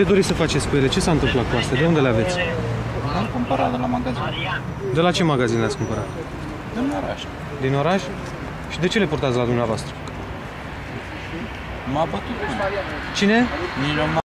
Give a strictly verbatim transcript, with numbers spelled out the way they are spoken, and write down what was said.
Ce doriți să faceți cu ele? Ce s-a întâmplat cu astea? De unde le aveți? Am cumpărat de la magazin. De la ce magazin le-ați cumpărat? Din oraș. Din oraș? Și de ce le purtați la dumneavoastră? M-a bătut. Cine? Nici nu